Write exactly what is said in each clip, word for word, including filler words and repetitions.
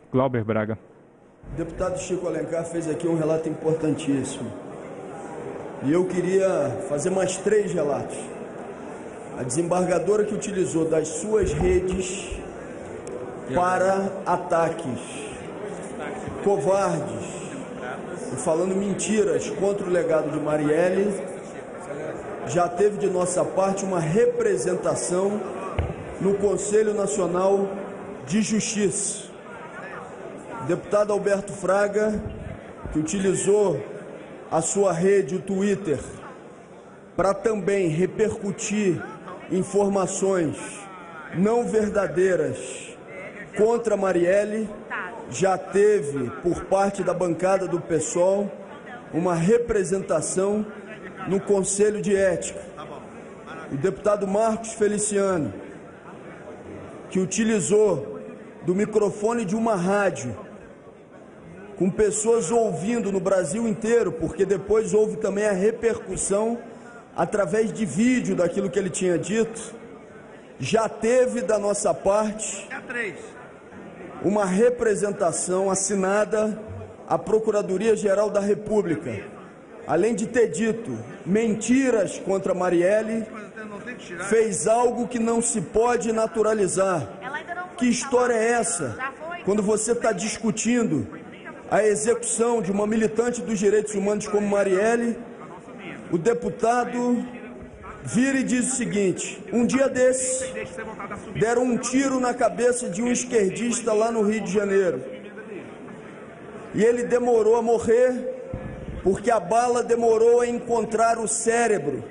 Glauber Braga. O deputado Chico Alencar fez aqui um relato importantíssimo. E eu queria fazer mais três relatos. A desembargadora que utilizou das suas redes para ataques covardes e falando mentiras contra o legado de Marielle, já teve de nossa parte uma representação no Conselho Nacional de Justiça. O deputado Alberto Fraga, que utilizou a sua rede, o Twitter, para também repercutir informações não verdadeiras contra Marielle, já teve, por parte da bancada do PSOL, uma representação no Conselho de Ética. O deputado Marcos Feliciano, que utilizou do microfone de uma rádio, com pessoas ouvindo no Brasil inteiro, porque depois houve também a repercussão através de vídeo daquilo que ele tinha dito, já teve da nossa parte uma representação assinada à Procuradoria-Geral da República, além de ter dito mentiras contra Marielle, fez algo que não se pode naturalizar. Que história é essa? Quando você está discutindo a execução de uma militante dos direitos humanos como Marielle, o deputado vira e diz o seguinte: um dia desses deram um tiro na cabeça de um esquerdista lá no Rio de Janeiro e ele demorou a morrer porque a bala demorou a encontrar o cérebro,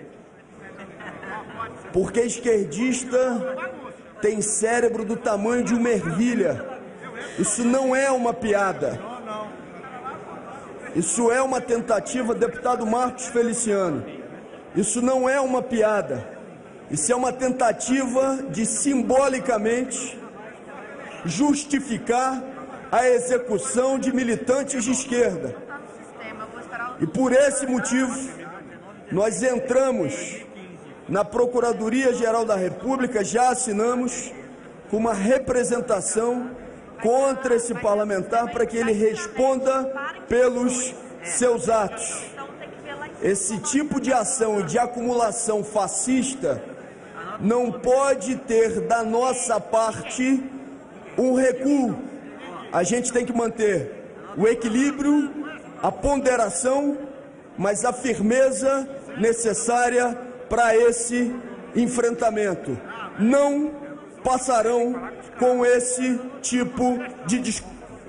porque esquerdista tem cérebro do tamanho de uma ervilha. Isso não é uma piada, isso é uma tentativa, deputado Marcos Feliciano, isso não é uma piada, isso é uma tentativa de simbolicamente justificar a execução de militantes de esquerda. E por esse motivo, nós entramos na Procuradoria-Geral da República, já assinamos com uma representação contra esse parlamentar para que ele responda pelos seus atos. Esse tipo de ação e de acumulação fascista não pode ter da nossa parte um recuo. A gente tem que manter o equilíbrio, a ponderação, mas a firmeza necessária para esse enfrentamento. Não passarão com esse tipo de discurso.